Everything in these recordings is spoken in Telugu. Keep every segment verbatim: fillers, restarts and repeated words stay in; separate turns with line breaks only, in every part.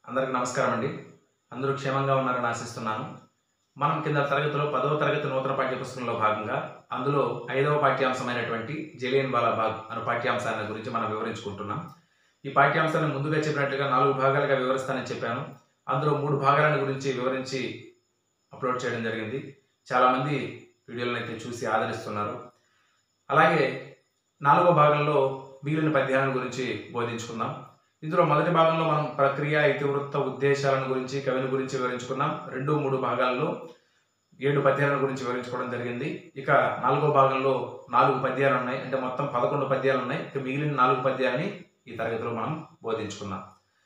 అందరికీ నమస్కారం అండి. అందరూ క్షేమంగా ఉన్నారని ఆశిస్తున్నాను. మనం కింద తరగతిలో పదవ తరగతి నూతన పాఠ్యపుస్తకంలో భాగంగా అందులో ఐదవ పాఠ్యాంశమైనటువంటి జలియన్ వాలా బాగ్ అనే పాఠ్యాంశాన్ని గురించి మనం వివరించుకుంటున్నాం. ఈ పాఠ్యాంశాన్ని ముందుగా చెప్పినట్లుగా నాలుగు భాగాలుగా వివరిస్తానని చెప్పాను. అందులో మూడు భాగాల గురించి వివరించి అప్లోడ్ చేయడం జరిగింది. చాలామంది వీడియోలను అయితే చూసి ఆదరిస్తున్నారు. అలాగే నాలుగో భాగంలో మిగిలిన పద్యాలను గురించి బోధించుకుందాం. ఇందులో మొదటి భాగంలో మనం ప్రక్రియ, ఇతివృత్త, ఉద్దేశాలను గురించి, కవిని గురించి వివరించుకున్నాం. రెండు మూడు భాగాల్లో ఏడు పద్యాలను గురించి వివరించుకోవడం జరిగింది. ఇక నాలుగో భాగంలో నాలుగు పద్యాలు ఉన్నాయి, అంటే మొత్తం పదకొండు పద్యాలు ఉన్నాయి. ఇక మిగిలిన నాలుగు పద్యాలని ఈ తరగతిలో మనం బోధించుకుందాం.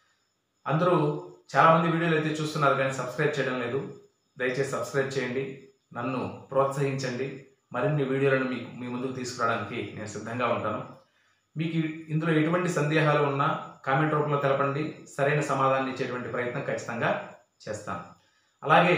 అందరూ చాలామంది వీడియోలు అయితే చూస్తున్నారు కానీ సబ్స్క్రైబ్ చేయడం లేదు. దయచేసి సబ్స్క్రైబ్ చేయండి, నన్ను ప్రోత్సహించండి. మరిన్ని వీడియోలను మీకు మీ ముందుకు తీసుకురావడానికి నేను సిద్ధంగా ఉంటాను. మీకు ఇందులో ఎటువంటి సందేహాలు ఉన్నా కామెంట్ రూపంలో తెలపండి. సరైన సమాధానం ఇచ్చేటువంటి ప్రయత్నం ఖచ్చితంగా చేస్తాను. అలాగే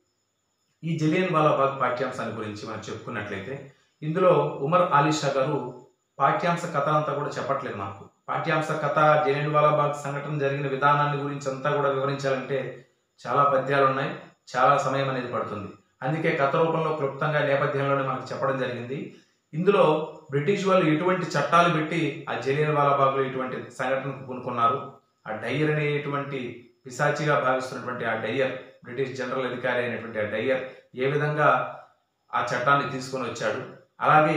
ఈ జలియన్ వాలా బాగ్ పాఠ్యాంశాన్ని గురించి మనం చెప్పుకున్నట్లయితే ఇందులో ఉమర్ అలీ షా గారు పాఠ్యాంశ కథ అంతా కూడా చెప్పట్లేదు. మనకు పాఠ్యాంశ కథ, జలియన్ వాలా బాగ్ సంఘటన జరిగిన విధానాన్ని గురించి అంతా కూడా వివరించాలంటే చాలా పద్యాలు ఉన్నాయి, చాలా సమయం అనేది పడుతుంది. అందుకే కథ రూపంలో క్లుప్తంగా నేపథ్యంలోనే మనకు చెప్పడం జరిగింది. ఇందులో బ్రిటిష్ వాళ్ళు ఎటువంటి చట్టాలు పెట్టి ఆ జలియన్ వాలా బాగ్లో ఇటువంటి సంఘటనకు పూనుకున్నారు, ఆ డయ్యర్ అనేటువంటి పిశాచిగా భావిస్తున్నటువంటి ఆ డయ్యర్, బ్రిటిష్ జనరల్ అధికారి అయినటువంటి ఆ డయ్యర్ ఏ విధంగా ఆ చట్టాన్ని తీసుకొని వచ్చాడు. అలాగే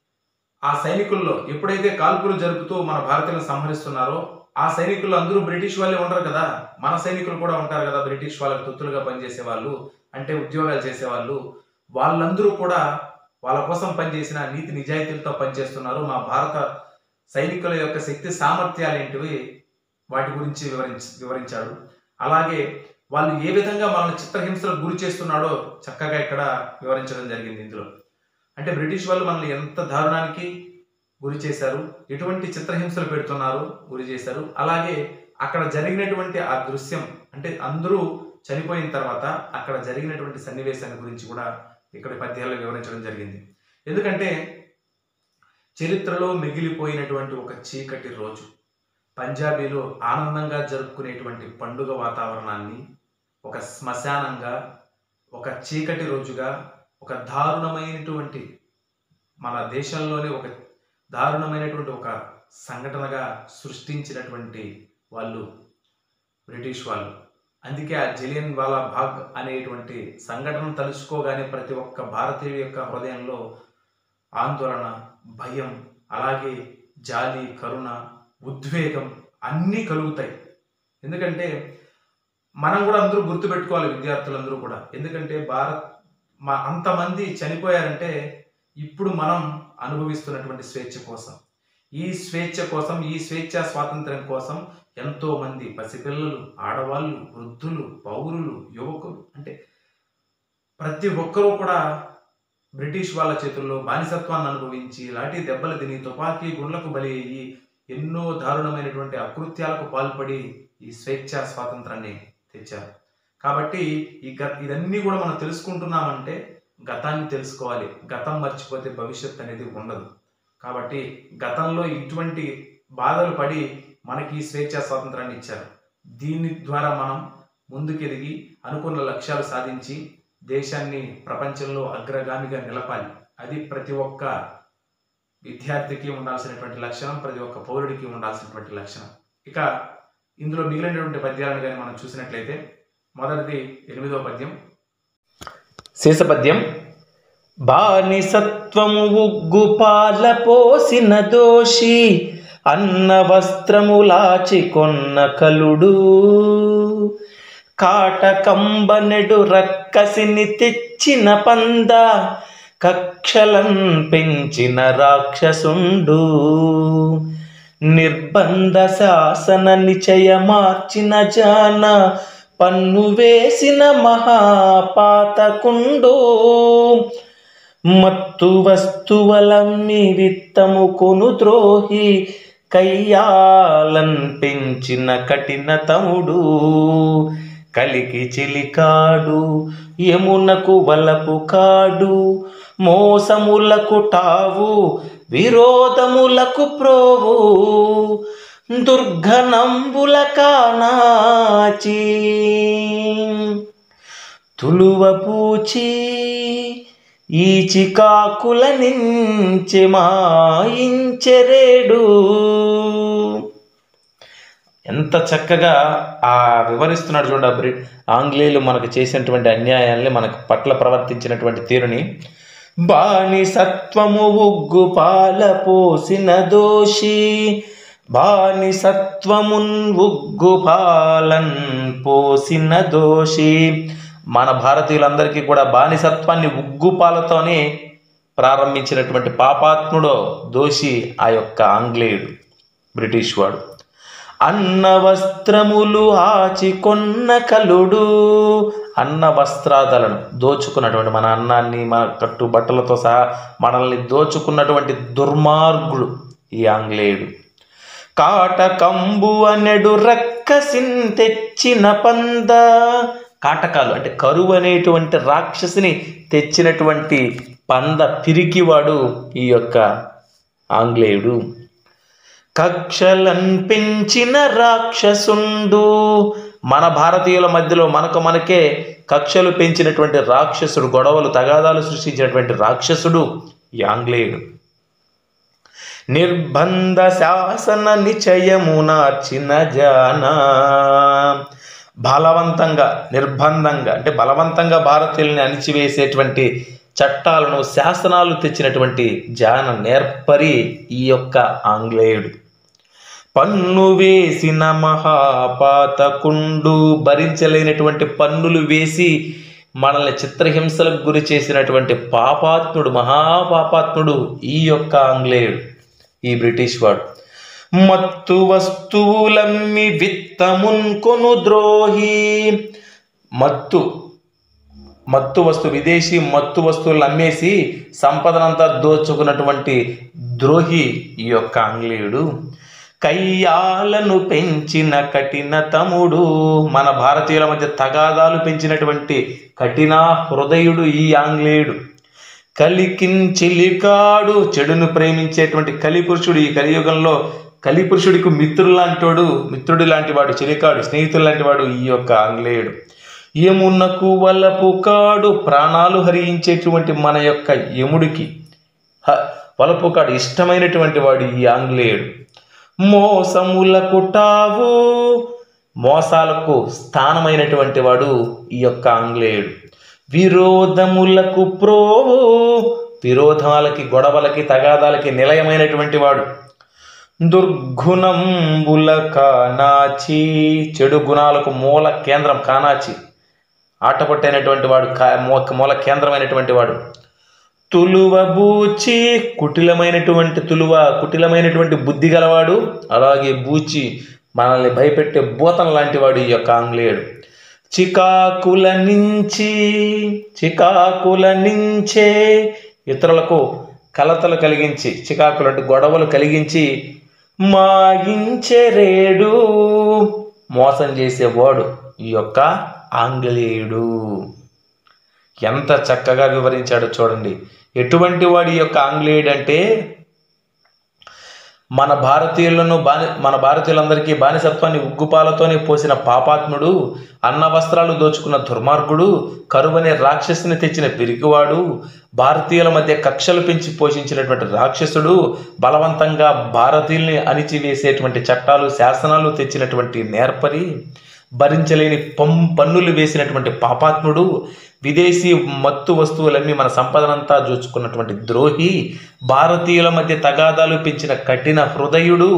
ఆ సైనికుల్లో ఎప్పుడైతే కాల్పులు జరుపుతూ మన భారతీయులను సంహరిస్తున్నారో ఆ సైనికులు అందరూ బ్రిటిష్ వాళ్ళే ఉండరు కదా, మన సైనికులు కూడా ఉంటారు కదా, బ్రిటిష్ వాళ్ళకి తొత్తులుగా పనిచేసే వాళ్ళు, అంటే ఉద్యోగాలు చేసేవాళ్ళు. వాళ్ళందరూ కూడా వాళ్ళ కోసం పనిచేసిన నీతి నిజాయితీలతో పనిచేస్తున్నారు. మా భారత సైనికుల యొక్క శక్తి సామర్థ్యాలు ఏంటివి వాటి గురించి వివరించి వివరించాడు. అలాగే వాళ్ళు ఏ విధంగా మనల్ని చిత్రహింసలకు గురి చేస్తున్నాడో చక్కగా ఇక్కడ వివరించడం జరిగింది. ఇందులో అంటే బ్రిటిష్ వాళ్ళు మనల్ని ఎంత దారుణానికి గురి చేశారు, ఎటువంటి చిత్రహింసలు పెడుతున్నారు, గురి చేశారు. అలాగే అక్కడ జరిగినటువంటి ఆ దృశ్యం, అంటే అందరూ చనిపోయిన తర్వాత అక్కడ జరిగినటువంటి సన్నివేశాన్ని గురించి కూడా ఇక్కడ పద్యాల్లో వివరించడం జరిగింది. ఎందుకంటే చరిత్రలో మిగిలిపోయినటువంటి ఒక చీకటి రోజు, పంజాబీలో ఆనందంగా జరుపుకునేటువంటి పండుగ వాతావరణాన్ని ఒక శ్మశానంగా, ఒక చీకటి రోజుగా, ఒక దారుణమైనటువంటి మన దేశంలోనే ఒక దారుణమైనటువంటి ఒక సంఘటనగా సృష్టించినటువంటి వాళ్ళు బ్రిటిష్ వాళ్ళు. అందుకే ఆ జలియన్ వాలా బాగ్ అనేటువంటి సంఘటన తలుచుకోగానే ప్రతి ఒక్క భారతీయుడి యొక్క హృదయంలో ఆందోళన, భయం, అలాగే జాలి, కరుణ, ఉద్వేగం అన్నీ కలుగుతాయి. ఎందుకంటే మనం కూడా అందరూ గుర్తుపెట్టుకోవాలి, విద్యార్థులందరూ కూడా. ఎందుకంటే భారత్ మా అంతమంది చనిపోయారంటే ఇప్పుడు మనం అనుభవిస్తున్నటువంటి స్వేచ్ఛ కోసం, ఈ స్వేచ్ఛ కోసం, ఈ స్వేచ్ఛా స్వాతంత్ర్యం కోసం ఎంతో మంది పసిపిల్లలు, ఆడవాళ్ళు, వృద్ధులు, పౌరులు, యువకులు, అంటే ప్రతి ఒక్కరూ కూడా బ్రిటిష్ వాళ్ళ చేతుల్లో బానిసత్వాన్ని అనుభవించి, లాఠీ దెబ్బలు తిని, తుపాకీ గుండ్లకు బలి అయ్యి, ఎన్నో దారుణమైనటువంటి అకృత్యాలకు పాల్పడి ఈ స్వేచ్ఛా స్వాతంత్రాన్ని తెచ్చారు. కాబట్టి ఈ గ ఇదన్నీ కూడా మనం తెలుసుకుంటున్నామంటే గతాన్ని తెలుసుకోవాలి. గతం మర్చిపోతే భవిష్యత్ అనేది ఉండదు. కాబట్టి గతంలో ఇటువంటి బాధలు పడి మనకి స్వేచ్ఛా స్వాతంత్రాన్ని ఇచ్చారు. దీని ద్వారా మనం ముందుకెదిగి అనుకున్న లక్ష్యాలు సాధించి దేశాన్ని ప్రపంచంలో అగ్రగామిగా నిలపాలి. అది ప్రతి ఒక్క విద్యార్థికి ఉండాల్సినటువంటి లక్షణం, ప్రతి ఒక్క పౌరుడికి ఉండాల్సినటువంటి లక్షణం. ఇక ఇందులో మిగిలినటువంటి పద్యాలను కానీ మనం చూసినట్లయితే మొదటిది ఎనిమిదవ పద్యం, శేషపద్యం.
బానిసత్వము ఉగ్గు పాల పోసిన దోషి, అన్న వస్త్రములాచి కొన్న కలుడు, కాటకంబనెడు రక్కసిని తెచ్చిన పంద, కక్షలం పెంచిన రాక్షసుండు, నిర్బంధ శాసన నిచయ మార్చిన జాన, పన్ను వేసిన మహాపాతకుండు, మత్తు వస్తువులమ్మి విత్తము కొను ద్రోహి, కయ్యాలన్ పెంచిన కఠిన తముడు, కలికి చిలికాడు, యమునకు వలపు కాడు, మోసములకు టావు, విరోధములకు ప్రోవు, దుర్ఘనంబుల కానాచి తులువ పూచి ఈ చికాకుల నుంచి మాయించెరేడు. ఎంత చక్కగా ఆ వివరిస్తున్నాడు చూడండి. బ్రి ఆంగ్లేయులు మనకు చేసినటువంటి అన్యాయాల్ని, మనకు పట్ల ప్రవర్తించినటువంటి తీరుని. బానిసత్వము ఉగ్గు పాల పోసిన దోషి, బానిసత్వమున్ ఉగ్గు పాలన్ పోసిన దోషి. మన భారతీయులందరికీ కూడా బానిసత్వాన్ని ఉగ్గుపాలతోనే ప్రారంభించినటువంటి పాపాత్ముడో దోషి ఆ యొక్క ఆంగ్లేయుడు, బ్రిటిష్ వాడు. అన్న వస్త్రములు ఆచి కొన్న కలుడు, అన్న వస్త్రాలను దోచుకున్నటువంటి, మన అన్నాన్ని మన కట్టు బట్టలతో సహా మనల్ని దోచుకున్నటువంటి దుర్మార్గుడు ఈ ఆంగ్లేయుడు. కాటకంబు అనెడు రక్కసిన్ తెచ్చిన పంద, కాటకాలు అంటే కరువు అనేటువంటి రాక్షసిని తెచ్చినటువంటి పంద పిరికివాడు ఈ యొక్క ఆంగ్లేయుడు. కక్షలన్ పెంచిన రాక్షసుండు, మన భారతీయుల మధ్యలో మనకు మనకే కక్షలు పెంచినటువంటి రాక్షసుడు, గొడవలు తగాదాలు సృష్టించినటువంటి రాక్షసుడు ఈ ఆంగ్లేయుడు. నిర్బంధ శాసన నిచయమునార్చిన జానా, బలవంతంగా నిర్బంధంగా అంటే బలవంతంగా భారతీయుల్ని అణిచివేసేటువంటి చట్టాలను, శాసనాలు తెచ్చినటువంటి జాన నేర్పరి ఈ యొక్క ఆంగ్లేయుడు. పన్ను వేసిన మహాపాతకుండు, భరించలేనటువంటి పన్నులు వేసి మనల్ని చిత్రహింసలకు గురి చేసినటువంటి పాపాత్ముడు, మహాపాపాత్ముడు ఈ యొక్క ఆంగ్లేయుడు, ఈ బ్రిటిష్ వాడు. మత్తు వస్తువులమ్మి విత్తమున్ కొను ద్రోహి, మత్తు మత్తు వస్తు విదేశీ మత్తు వస్తువులను అమ్మేసి సంపదనంతా దోచుకున్నటువంటి ద్రోహి ఈ యొక్క ఆంగ్లేయుడు. కయ్యాలను పెంచిన కఠిన తముడు, మన భారతీయుల మధ్య తగాదాలు పెంచినటువంటి కఠిన హృదయుడు ఈ ఆంగ్లేయుడు. కలికించిలికాడు, చెడును ప్రేమించేటువంటి కలిపురుషుడు. ఈ కలియుగంలో కలిపురుషుడికి మిత్రుడు లాంటివాడు, మిత్రుడు లాంటి వాడు, చిలికాడు, స్నేహితుడు లాంటి వాడు ఈ యొక్క ఆంగ్లేయుడు. యమునకు వలపు కాడు, ప్రాణాలు హరించేటువంటి మన యొక్క యముడికి వలపు కాడు, ఇష్టమైనటువంటి వాడు ఈ ఆంగ్లేయుడు. మోసములకు టావు, మోసాలకు స్థానమైనటువంటి వాడు ఈ యొక్క ఆంగ్లేయుడు. విరోధములకు ప్రోవు, విరోధాలకి గొడవలకి తగాదాలకి నిలయమైనటువంటి వాడు. దుర్గుణంబుల కానాచి, చెడు గుణాలకు మూల కేంద్రం కానాచి, ఆటపట్టైనటువంటి వాడు, మూల కేంద్రమైనటువంటి వాడు. తులువ బూచి, కుటిలమైనటువంటి తులువ, కుటిలమైనటువంటి బుద్ధి గలవాడు. అలాగే బూచి, మనల్ని భయపెట్టే భూతం లాంటి వాడు ఈ యొక్క ఆంగ్లేయుడు. చికాకుల నుంచి, చికాకుల నుంచే ఇతరులకు కలతలు కలిగించి, చికాకులు అంటే గొడవలు కలిగించి మాయించెరేడు, మోసం చేసేవాడు ఈ యొక్క ఆంగ్లేయుడు. ఎంత చక్కగా వివరించాడో చూడండి. ఎటువంటి వాడు ఈ యొక్క ఆంగ్లేయుడు అంటే, మన భారతీయులను బాని మన భారతీయులందరికీ బానిసత్వాన్ని ఉగ్గుపాలతోనే పోసిన పాపాత్ముడు, అన్న వస్త్రాలు దోచుకున్న దుర్మార్గుడు, కరువనే రాక్షసుని తెచ్చిన పిరికివాడు, భారతీయుల మధ్య కక్షలు పెంచి పోషించినటువంటి రాక్షసుడు, బలవంతంగా భారతీయుల్ని అణిచివేసేటువంటి చట్టాలు, శాసనాలు తెచ్చినటువంటి నేర్పరి, భరించలేని పం పన్నులు వేసినటువంటి పాపాత్ముడు, విదేశీ మత్తు వస్తువులన్నీ మన సంపదనంతా దోచుకున్నటువంటి ద్రోహి, భారతీయుల మధ్య తగాదాలు పెంచిన కఠిన హృదయుడు,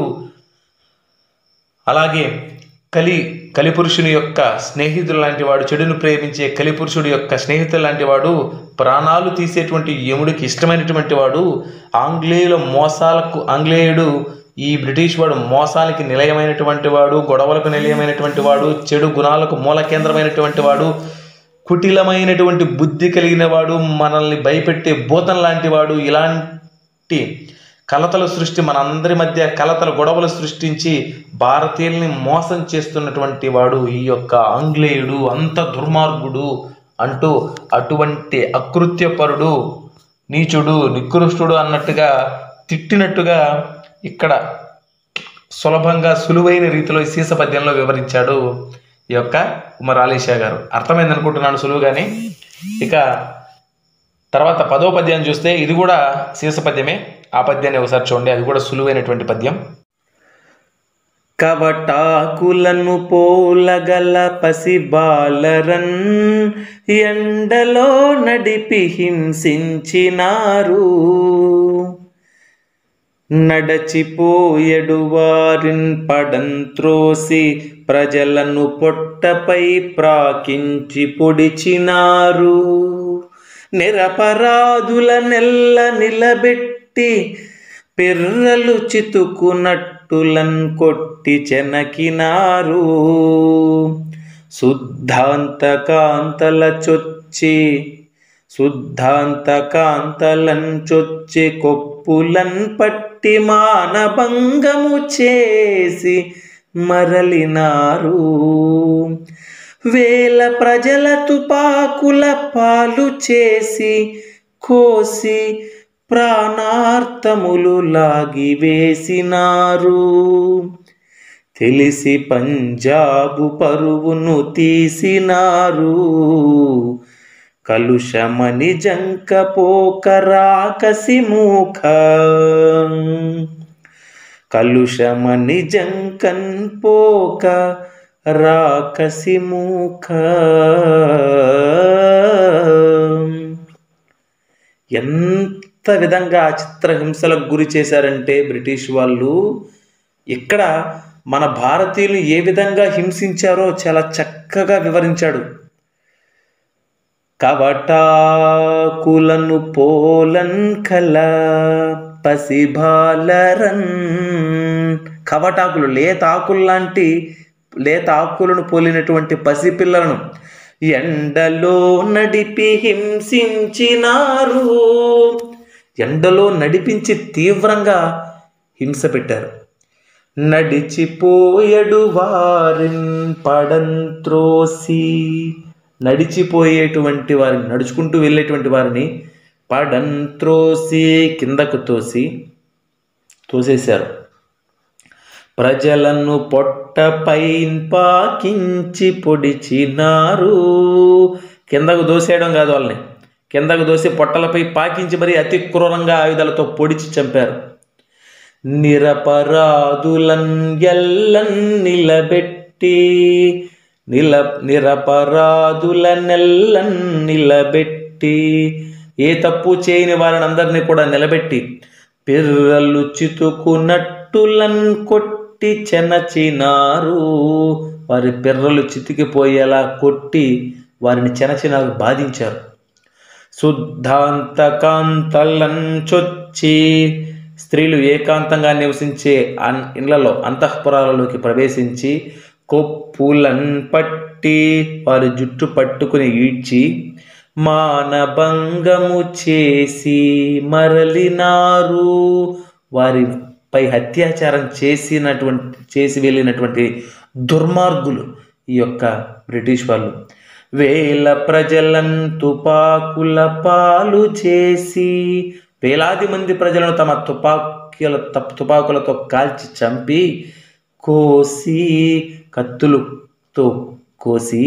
అలాగే కలి కలిపురుషుని యొక్క స్నేహితుడు లాంటి వాడు, చెడును ప్రేమించే కలిపురుషుడి యొక్క స్నేహితుడు లాంటి వాడు, ప్రాణాలు తీసేటువంటి యముడికి ఇష్టమైనటువంటి వాడు, ఆంగ్లేయుల మోసాలకు ఆంగ్లేయుడు ఈ బ్రిటిష్ వాడు మోసానికి నిలయమైనటువంటి వాడు, గొడవలకు నిలయమైనటువంటి వాడు, చెడు గుణాలకు మూల కేంద్రమైనటువంటి వాడు, కుటిలమైనటువంటి బుద్ధి కలిగిన వాడు, మనల్ని భయపెట్టే భూతం లాంటి వాడు. ఇలాంటి కలతల సృష్టి, మనందరి మధ్య కలతల గొడవలు సృష్టించి భారతీయుల్ని మోసం చేస్తున్నటువంటి వాడు ఈ యొక్క ఆంగ్లేయుడు. అంత దుర్మార్గుడు అంటూ అటువంటి అకృత్యపరుడు, నీచుడు, నికృష్టుడు అన్నట్టుగా తిట్టినట్టుగా ఇక్కడ సులభంగా సులువైన రీతిలో ఈ సీస పద్యంలో వివరించాడు ఈ యొక్క ఉమర్ అలీ షా గారు. అర్థమైంది అనుకుంటున్నాను సులువుగానే. ఇక తర్వాత పదో పద్యాన్ని చూస్తే ఇది కూడా సీస పద్యమే. ఆ పద్యాన్ని ఒకసారి చూడండి, అది కూడా సులువైనటువంటి పద్యం.
కవటాకులను పోలగల పసిబాలరన్ ఎండలో నడిపి హింసించినారు, నడచిపోయడు వారిన్ పడంత్రోసి ప్రజలను పొట్టపై ప్రాకించి పొడిచినారు, నిరపరాధుల నెల్ల నిలబెట్టి పిర్రలు చితుకునట్టులన్ కొట్టి చెనకినారు, శుద్ధాంత కాంతల చొచ్చి శుద్ధాంత కాంతలన్ చొచ్చి కొప్పులన్ పట్టి మానభంగము చేసి మరలినారు, వేల ప్రజల తుపాకుల పాలు చేసి కోసి ప్రాణార్థములు లాగివేసినారు, తెలిసి పంజాబు పరువును తీసినారు, కలుషమని జంకపోక రాకసి మూఖ, కలుషమని జంకన్ పోక రాకసి మూఖ. ఎంత విధంగా చిత్రహింసలకు గురి చేశారంటే బ్రిటిష్ వాళ్ళు, ఇక్కడ మన భారతీయులు ఏ విధంగా హింసించారో చాలా చక్కగా వివరించాడు. కవటాకులను పోలన్ కల పసిబాలరన్, కవటాకులు లేత ఆకులు లాంటి లేత ఆకులను పోలినటువంటి పసిపిల్లలను ఎండలో నడిపి హింసించినారు, ఎండలో నడిపించి తీవ్రంగా హింస పెట్టారు, నడిచిపోయడు వారిన్ పడంత్రోసి, నడిచిపోయేటువంటి వారిని నడుచుకుంటూ వెళ్ళేటువంటి వారిని పడంత్రోసి కిందకు తోసి తోసేశారు, ప్రజలను పొట్టపై పాకించి పొడిచినారు, కిందకు దోసేయడం కాదు, వాళ్ళని కిందకు దోసి పొట్టలపై పాకించి మరి అతి క్రూరంగా ఆయుధాలతో పొడిచి చంపారు, నిరపరాధులన్ ఎల్లన్ నిలబెట్టి నిల నిరపరాధుల నెల్లన్ నిలబెట్టి, ఏ తప్పు చేయని వారిని అందరినీ కూడా నిలబెట్టి పిర్రలు చితుకునట్టులన్ కొట్టి చెనచినారు, వారి పిర్రలు చితికిపోయేలా కొట్టి వారిని చెనచినారు, బాధించారు, శుద్ధాంత కాంతలన్ చొచ్చి, స్త్రీలు ఏకాంతంగా నివసించే అన్ ఇళ్లలో అంతఃపురాలలోకి ప్రవేశించి కొప్పులన్ పట్టి వారి జుట్టు పట్టుకుని ఈడ్చి మానభంగము చేసి మరలినారు, వారిపై అత్యాచారం చేసినటువంటి చేసి వెళ్ళినటువంటి దుర్మార్గులు ఈ యొక్క బ్రిటిష్ వాళ్ళు. వేల ప్రజలను తుపాకుల పాలు చేసి, వేలాది మంది ప్రజలను తమ తుపాకుల తుపాకులతో కాల్చి చంపి, కోసి కత్తులతో కోసి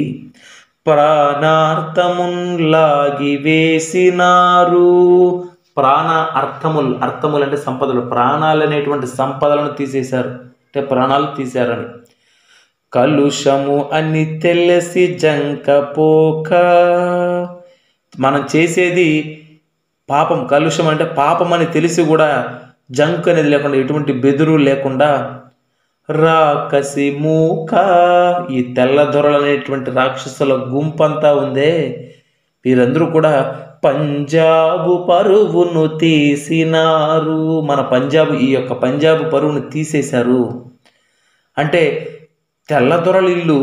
ప్రాణార్థమున్ లాగి వేసినారు, ప్రాణ అర్థములు అర్థములు అంటే సంపదలు, ప్రాణాలు అనేటువంటి సంపదలను తీసేశారు, అంటే ప్రాణాలు తీశారని. కలుషము అని తెలిసి జంకపోక, మనం చేసేది పాపం, కలుషం అంటే పాపం అని తెలిసి కూడా జంక్ అనేది లేకుండా, ఎటువంటి బెదురు లేకుండా రాకసి మూక, ఈ తెల్లదొరలు అనేటువంటి రాక్షసుల గుంపంతా ఉందే, వీరందరూ కూడా పంజాబు పరువును తీసినారు, మన పంజాబ్ ఈ యొక్క పంజాబు పరువును తీసేశారు. అంటే తెల్లదొరల ఇల్లు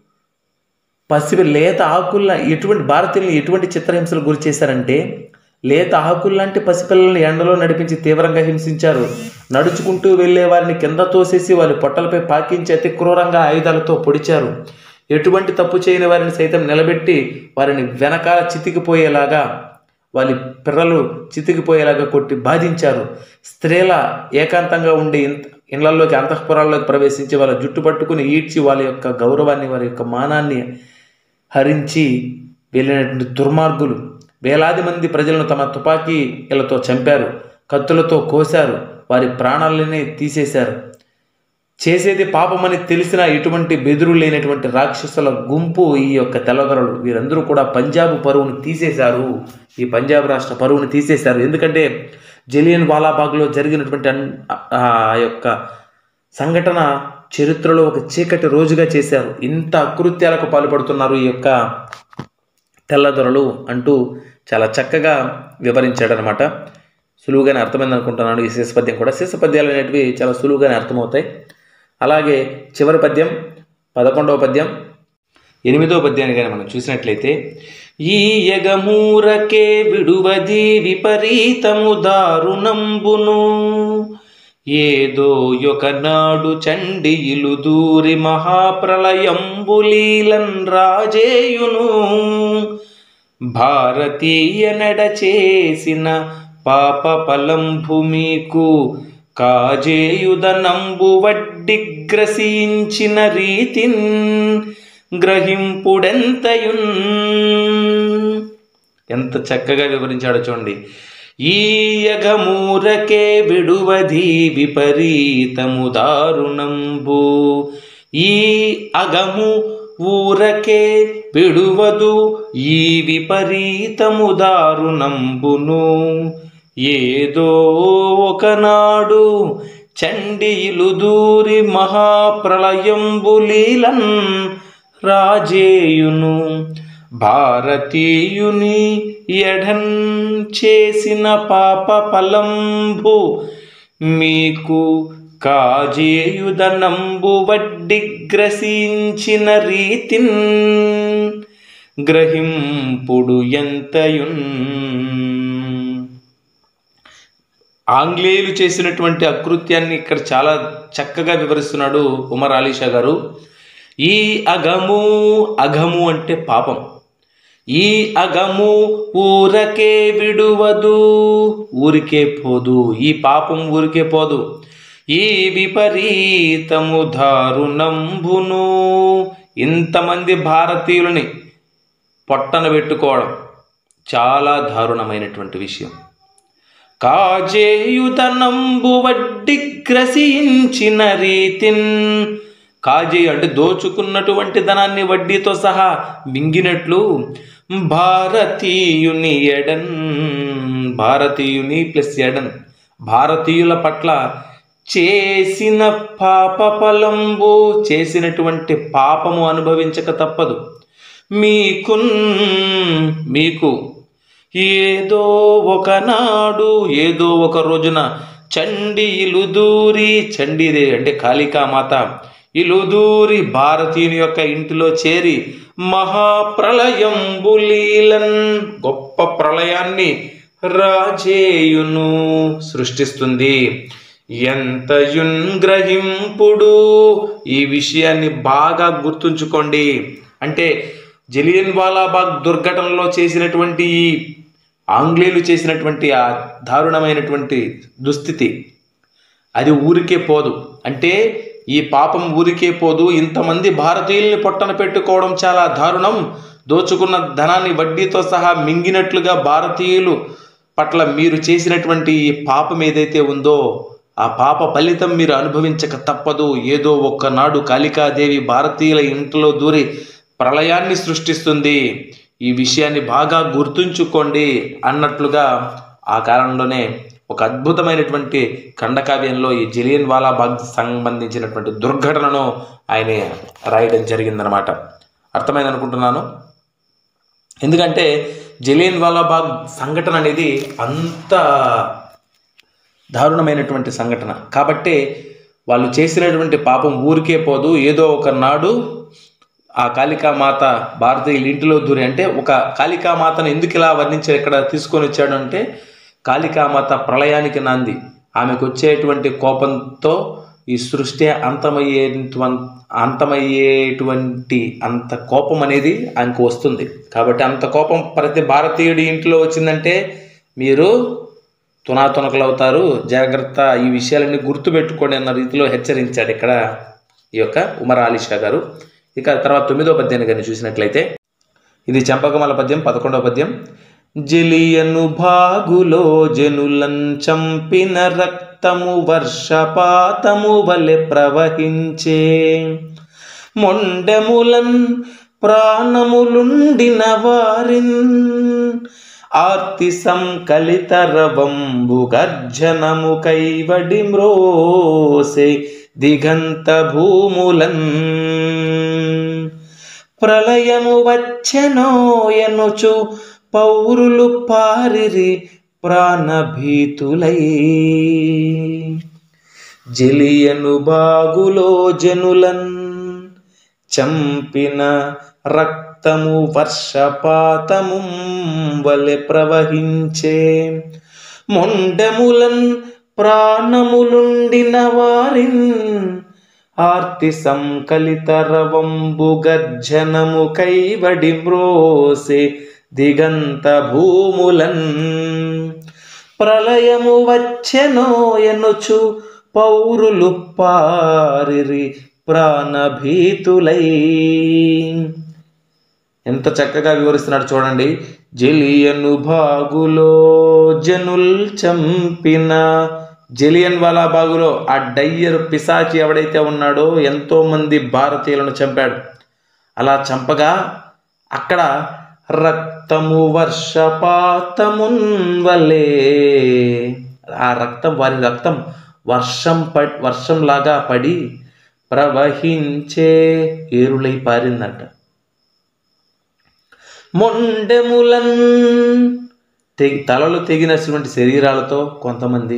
పసిపి లేత ఆకుల్లా, ఎటువంటి భారతీయులను ఎటువంటి చిత్రహింసలు గురి చేశారంటే, లేత ఆకుల్లాంటి పసిపిల్లలను ఎండలో నడిపించి తీవ్రంగా హింసించారు, నడుచుకుంటూ వెళ్ళే వారిని కింద తోసేసి వారి పొట్టలపై పాకించి అతి క్రూరంగా ఆయుధాలతో పొడిచారు, ఎటువంటి తప్పు చేయని వారిని సైతం నిలబెట్టి వారిని వెనకాల చితికిపోయేలాగా, వారి పిర్రలు చితికిపోయేలాగా కొట్టి బాధించారు, స్త్రీల ఏకాంతంగా ఉండే ఇళ్లలోకి అంతఃపురాల్లోకి ప్రవేశించి వాళ్ళ జుట్టు పట్టుకుని ఈడ్చి వాళ్ళ యొక్క గౌరవాన్ని వారి యొక్క మానాన్ని హరించి వెళ్ళినటువంటి దుర్మార్గులు వేలాది మంది ప్రజలను తమ తుపాకీలతో చంపారు, కత్తులతో కోశారు, వారి ప్రాణాలని తీసేశారు. చేసేది పాపమని తెలిసిన ఇటువంటి బెదురు లేనటువంటి రాక్షసుల గుంపు ఈ యొక్క తెల్లదొరలు. వీరందరూ కూడా పంజాబ్ పరువును తీసేశారు, ఈ పంజాబ్ రాష్ట్ర పరువును తీసేశారు. ఎందుకంటే జలియన్ వాలాబాగ్లో జరిగినటువంటి ఆ యొక్క సంఘటన చరిత్రలో ఒక చీకటి రోజుగా చేశారు. ఇంత అకృత్యాలకు పాల్పడుతున్నారు ఈ యొక్క తెల్లదొరలు అంటూ చాలా చక్కగా వివరించాడనమాట. సులువుగానే అర్థమైంది అనుకుంటున్నాను ఈ శీర్షపద్యం కూడా. శీర్షపద్యాలు అనేటివి చాలా సులువుగానే అర్థమవుతాయి. అలాగే చివరి పద్యం పదకొండవ పద్యం ఎనిమిదవ పద్యాన్ని కానీ మనం చూసినట్లయితే, ఈ యగమూరకే విడువది విపరీతము దారుణంబును, ఏదో యొకనాడు చండియులు దూరి మహాప్రళయంబులీలన్ రాజేయును, భారతీయ నడ చేసిన పాప పలంభు మీకు కాజేయుదనంబు వడ్డి గ్రసించిన రీతిన్ గ్రహింపుడెంతయున్. ఎంత చక్కగా వివరించాడో చూడండి. ఈ యగమూరకే విడువది విపరీతము దారుణంబు, ఈ అగము ఊరకే విడువదు ఈ విపరీతము దారుణంబును, ఏదో ఒకనాడు చండియులు దూరి మహాప్రళయంబులీలన్ రాజేయును, భారతీయుని ఎఢన్ చేసిన పాప ఫలంబు మీకు కాజేయుదనంబు వడ్డి గ్రసించిన రీతిన్ గ్రహింపుడు ఎంతయున్. ఆంగ్లేయులు చేసినటువంటి అకృత్యాన్ని ఇక్కడ చాలా చక్కగా వివరిస్తున్నాడు ఉమర్ అలీషా గారు. ఈ అగము, అగము అంటే పాపం, ఈ అగము ఊరకే విడువదు, ఊరికే పోదు, ఈ పాపం ఊరికే పోదు, ఈ విపరీతము దారుణంబును, ఇంతమంది భారతీయులని పొట్టన పెట్టుకోవడం చాలా దారుణమైనటువంటి విషయం. కాజేయుదనంబు వడ్డి గ్రసించిన రీతిన్, కాజేయు అంటే దోచుకున్నటువంటి ధనాన్ని వడ్డీతో సహా మింగినట్లు, భారతీయుని ఎడన్, భారతీయుని ప్లస్ ఎడన్ భారతీయుల పట్ల చేసిన పాప ఫలంబు, చేసినటువంటి పాపము అనుభవించక తప్పదు. మీకున్, మీకు ఏదో ఒకనాడు, ఏదో ఒక రోజున చండి ఇలుదూరి, చండీదే అంటే కాళికామాత ఇలుదూరి భారతీయుని యొక్క ఇంటిలో చేరి మహాప్రళయంబులీలన్, గొప్ప ప్రళయాన్ని రాజేయును సృష్టిస్తుంది. ఎంతయున్ గ్రహింపుడు, ఈ విషయాన్ని బాగా గుర్తుంచుకోండి. అంటే జలియన్ వాలాబాగ్ దుర్ఘటనలో చేసినటువంటి ఈ ఆంగ్లేయులు చేసినటువంటి ఆ దారుణమైనటువంటి దుస్థితి అది ఊరికే పోదు. అంటే ఈ పాపం ఊరికే పోదు, ఇంతమంది భారతీయుల్ని పొట్టన పెట్టుకోవడం చాలా దారుణం, దోచుకున్న ధనాన్ని వడ్డీతో సహా మింగినట్లుగా భారతీయులు పట్ల మీరు చేసినటువంటి ఈ పాపం ఏదైతే ఉందో ఆ పాప ఫలితం మీరు అనుభవించక తప్పదు. ఏదో ఒక్కనాడు కాళికాదేవి భారతీయుల ఇంట్లో దూరి ప్రళయాన్ని సృష్టిస్తుంది, ఈ విషయాన్ని బాగా గుర్తుంచుకోండి అన్నట్లుగా ఆ కాలంలోనే ఒక అద్భుతమైనటువంటి ఖండకావ్యంలో ఈ జలియన్ వాలాబాగ్ సంబంధించినటువంటి దుర్ఘటనను ఆయన రాయడం జరిగిందనమాట. అర్థమైంది అనుకుంటున్నాను. ఎందుకంటే జలియన్ వాలాబాగ్ సంఘటన అనేది అంత దారుణమైనటువంటి సంఘటన కాబట్టి వాళ్ళు చేసినటువంటి పాపం ఊరికే పోదు, ఏదో ఒక నాడు ఆ కాళికామాత భారతీయుల ఇంటిలో దూరి, అంటే ఒక కాళికామాతను ఎందుకు ఇలా వర్ణించారు ఇక్కడ తీసుకొని వచ్చాడు అంటే, కాళికామాత ప్రళయానికి నాంది, ఆమెకు వచ్చేటువంటి కోపంతో ఈ సృష్టి అంతమయ్యేటువంటి అంతమయ్యేటువంటి అంత కోపం అనేది ఆమెకు వస్తుంది. కాబట్టి అంత కోపం ప్రతి భారతీయుడి ఇంట్లో వచ్చిందంటే మీరు తునాతునకలు అవుతారు, జాగ్రత్త, ఈ విషయాలన్నీ గుర్తుపెట్టుకోండి అన్న రీతిలో హెచ్చరించాడు ఇక్కడ ఈ యొక్క ఉమర్ అలీ షా గారు. ఇక తర్వాత తొమ్మిదో పద్యాన్ని కానీ చూసినట్లయితే ఇది చంపకమల పద్యం, పదకొండవ పద్యం. జలియను భాగులో జనులం చంపిన రక్తము వర్షపాతము వలె ప్రవహించే, మొండెములన్ ప్రాణములుండిన వారిన్ ఆర్తి సంకలిత రవంబు గర్జనము కైవడి మ్రోసే దిగంత భూములన్, ప్రళయము వచ్చెనో ఎనుచు పౌరులు పారిరి ప్రాణభీతులై, జలియను బాగులో జనులన్ చంపిన రక్తము వర్షపాతము వలె ప్రవహించే, మొండెములన్ ప్రాణములుండిన వారిన్ ఆర్తి సంకలిత రవంబు గర్జనము కైవడి మ్రోసే దిగంత భూములన్, ప్రళయము వచ్చెనో ఎనుచు పౌరులు పారిరి ప్రాణభీతులై. ఎంత చక్కగా వివరిస్తున్నాడు చూడండి. జలియను బాగులో జనుల్ చంపిన, జలియన్ వాలా బాగులో ఆ డయ్యర్ పిశాచి ఎవడైతే ఉన్నాడో ఎంతో మంది భారతీయులను చంపాడు. అలా చంపగా అక్కడ రక్తము వర్షపాతమున్ వలే, ఆ రక్తం వారి రక్తం వర్షం ప వర్షంలాగా పడి ప్రవహించే, ఏరులై పారిందంట. మొండెములన్ తెగి తలలు తెగినటువంటి శరీరాలతో కొంతమంది,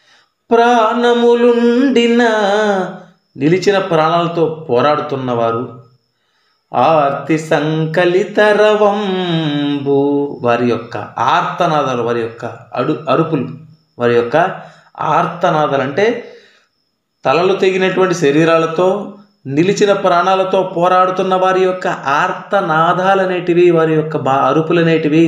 ప్రాణములుండిన నిలిచిన ప్రాణాలతో పోరాడుతున్నవారు, ఆర్తి సంకలిత రవంబు వారి యొక్క ఆర్తనాదాలు, వారి యొక్క అడు అరుపులు, వారి యొక్క ఆర్తనాదాలు అంటే తలలు తెగినటువంటి శరీరాలతో నిలిచిన ప్రాణాలతో పోరాడుతున్న వారి యొక్క ఆర్తనాదాలనేటివి, వారి యొక్క బా అరుపులనేటివి.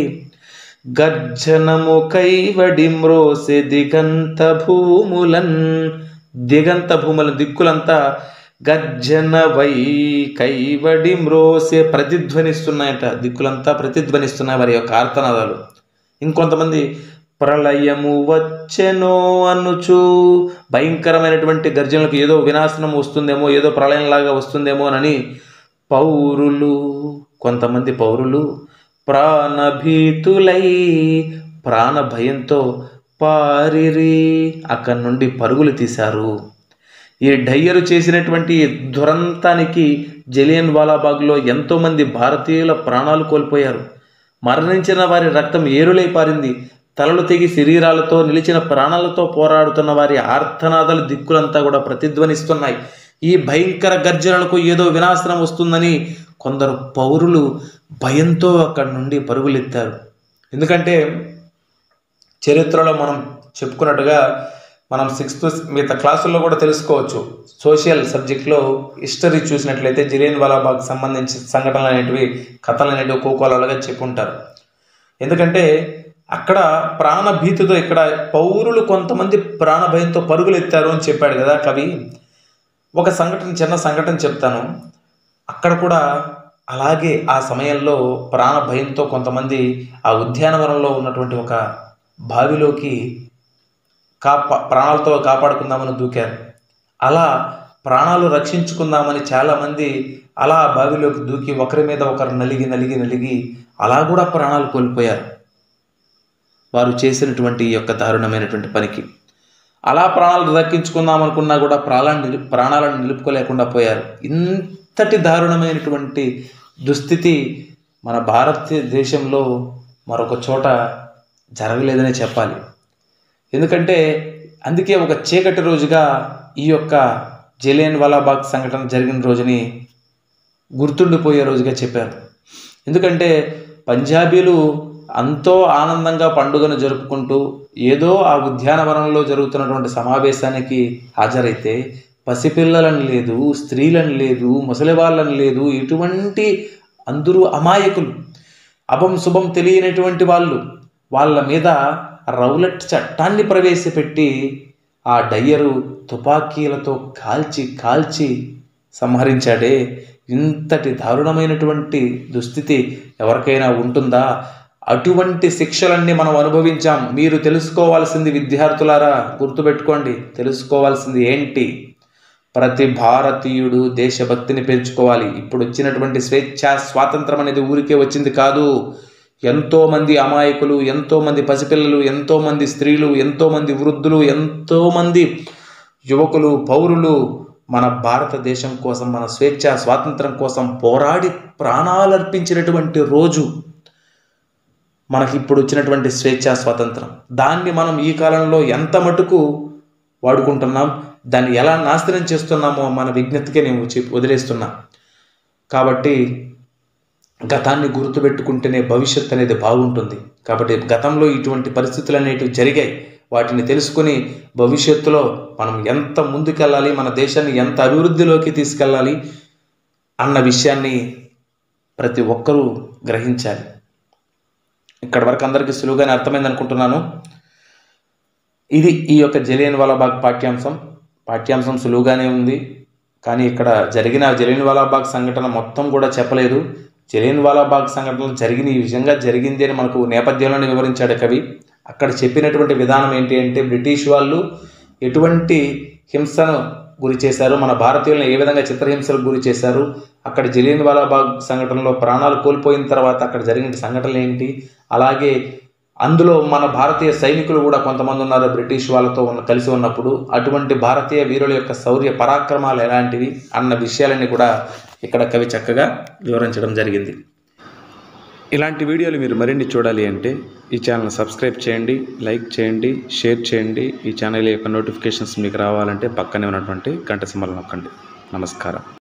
గర్జనము కైవడి మ్రోసే దిగంత భూములన్, దిగంత భూముల దిక్కులంతా గర్జన వై కైవడి మ్రోసే ప్రతిధ్వనిస్తున్నాయట, దిక్కులంతా ప్రతిధ్వనిస్తున్నాయి వారి యొక్క ఆర్తనాదాలు. ఇంకొంతమంది ప్రళయము వచ్చెనో అనుచు, భయంకరమైనటువంటి గర్జనలకు ఏదో వినాశనం వస్తుందేమో, ఏదో ప్రళయంలాగా వస్తుందేమో అని పౌరులు, కొంతమంది పౌరులు ప్రాణభీతులై ప్రాణ భయంతో పారిరి అక్కడి నుండి పరుగులు తీశారు. ఈ డయ్యరు చేసినటువంటి దురంతానికి జలియన్ వాలాబాగ్లో ఎంతోమంది భారతీయుల ప్రాణాలు కోల్పోయారు. మరణించిన వారి రక్తం ఏరులై పారింది. తలలు తెగి శరీరాలతో నిలిచిన ప్రాణాలతో పోరాడుతున్న వారి ఆర్తనాదాలు దిక్కులంతా కూడా ప్రతిధ్వనిస్తున్నాయి. ఈ భయంకర గర్జనలకు ఏదో వినాశనం వస్తుందని కొందరు పౌరులు భయంతో అక్కడి నుండి పరుగులెత్తారు. ఎందుకంటే చరిత్రలో మనం చెప్పుకున్నట్టుగా మనం సిక్స్త్ మిగతా క్లాసుల్లో కూడా తెలుసుకోవచ్చు. సోషల్ సబ్జెక్ట్లో హిస్టరీ చూసినట్లయితే జలియన్ వాలాబాగ్ సంబంధించిన సంఘటనలు అనేటివి, కథలు అనేటివి కోకోలాలుగా చెప్పుంటారు. ఎందుకంటే అక్కడ ప్రాణభీతితో, ఇక్కడ పౌరులు కొంతమంది ప్రాణభయంతో పరుగులు ఎత్తారు అని చెప్పాడు కదా కవి. ఒక సంఘటన, చిన్న సంఘటన చెప్తాను. అక్కడ కూడా అలాగే ఆ సమయంలో ప్రాణభయంతో కొంతమంది ఆ ఉద్యానవనంలో ఉన్నటువంటి ఒక బావిలోకి కాపా ప్రాణాలతో కాపాడుకుందామని దూకారు. అలా ప్రాణాలు రక్షించుకుందామని చాలామంది అలా బావిలోకి దూకి ఒకరి మీద ఒకరు నలిగి నలిగి నలిగి అలా కూడా ప్రాణాలు కోల్పోయారు వారు చేసినటువంటి ఈ యొక్క దారుణమైనటువంటి పనికి. అలా ప్రాణాలు దక్కించుకుందాం అనుకున్నా కూడా ప్రాణాలను ప్రాణాలను నిలుపుకోలేకుండా పోయారు. ఇంతటి దారుణమైనటువంటి దుస్థితి మన భారతదేశంలో మరొక చోట జరగలేదనే చెప్పాలి. ఎందుకంటే అందుకే ఒక చీకటి రోజుగా ఈ యొక్క జలియన్ వాలాబాగ్ సంఘటన జరిగిన రోజుని గుర్తుండిపోయే రోజుగా చెప్పారు. ఎందుకంటే పంజాబీలు ఎంతో ఆనందంగా పండుగను జరుపుకుంటూ ఏదో ఆ ఉద్యానవనంలో జరుగుతున్నటువంటి సమావేశానికి హాజరైతే పసిపిల్లలను లేదు, స్త్రీలను లేదు, ముసలి వాళ్ళని లేదు, ఇటువంటి అందరూ అమాయకులు, అభం శుభం తెలియనటువంటి వాళ్ళు, వాళ్ళ మీద రౌలట్ చట్టాన్ని ప్రవేశపెట్టి ఆ డయ్యరు తుపాకీలతో కాల్చి కాల్చి సంహరించాడే. ఇంతటి దారుణమైనటువంటి దుస్థితి ఎవరికైనా ఉంటుందా? అటువంటి శిక్షలన్నీ మనం అనుభవించాం. మీరు తెలుసుకోవాల్సింది విద్యార్థులారా, గుర్తుపెట్టుకోండి, తెలుసుకోవాల్సింది ఏంటి? ప్రతి భారతీయుడు దేశభక్తిని పెంచుకోవాలి. ఇప్పుడు వచ్చినటువంటి స్వేచ్ఛ స్వాతంత్రం అనేది ఊరికే వచ్చింది కాదు. ఎంతోమంది అమాయకులు, ఎంతోమంది పసిపిల్లలు, ఎంతోమంది స్త్రీలు, ఎంతోమంది వృద్ధులు, ఎంతోమంది యువకులు, పౌరులు మన భారతదేశం కోసం, మన స్వేచ్ఛ స్వాతంత్రం కోసం పోరాడి ప్రాణాలర్పించినటువంటి రోజు మనకి ఇప్పుడు వచ్చినటువంటి స్వేచ్ఛ స్వాతంత్రం. దాన్ని మనం ఈ కాలంలో ఎంత మటుకు వాడుకుంటున్నాం, దాన్ని ఎలా నాశనం చేస్తున్నామో మన విజ్ఞతకే నేను చెప్పి వదిలేస్తున్నా. కాబట్టి గతాన్ని గుర్తుపెట్టుకుంటేనే భవిష్యత్ అనేది బాగుంటుంది. కాబట్టి గతంలో ఇటువంటి పరిస్థితులు అనేటివి జరిగాయి, వాటిని తెలుసుకుని భవిష్యత్తులో మనం ఎంత ముందుకెళ్ళాలి, మన దేశాన్ని ఎంత అభివృద్ధిలోకి తీసుకెళ్ళాలి అన్న విషయాన్ని ప్రతి ఒక్కరూ గ్రహించాలి. ఇక్కడి వరకు అందరికీ సులువుగానే అర్థమైంది అనుకుంటున్నాను. ఇది ఈ యొక్క జలియన్ వాలాబాగ్ పాఠ్యాంశం. పాఠ్యాంశం సులువుగానే ఉంది, కానీ ఇక్కడ జరిగిన జలియన్ వాలాబాగ్ సంఘటన మొత్తం కూడా చెప్పలేదు. జలియన్ వాలాబాగ్ సంఘటన జరిగిన ఈ విధంగా జరిగింది అని మనకు నేపథ్యంలోనే వివరించాడు కవి. అక్కడ చెప్పినటువంటి విధానం ఏంటి అంటే, బ్రిటిష్ వాళ్ళు ఎటువంటి హింసను గురి చేశారు, మన భారతీయులను ఏ విధంగా చిత్రహింసలకు గురి చేశారు, అక్కడ జలియన్ వాలాబాగ్ సంఘటనలో ప్రాణాలు కోల్పోయిన తర్వాత అక్కడ జరిగిన సంఘటనలు ఏంటి, అలాగే అందులో మన భారతీయ సైనికులు కూడా కొంతమంది ఉన్నారు బ్రిటిష్ వాళ్ళతో ఉన్న కలిసి ఉన్నప్పుడు, అటువంటి భారతీయ వీరుల యొక్క శౌర్య పరాక్రమాలు ఎలాంటివి అన్న విషయాలన్నీ కూడా ఇక్కడ కవి చక్కగా వివరించడం జరిగింది. ఇలాంటి వీడియోలు మీరు మరిన్ని చూడాలి అంటే ఈ ఛానల్ సబ్స్క్రైబ్ చేయండి, లైక్ చేయండి, షేర్ చేయండి. ఈ ఛానల్ యొక్క నోటిఫికేషన్స్ మీకు రావాలంటే పక్కనే ఉన్నటువంటి గంట సింబల్ నొక్కండి. నమస్కారం.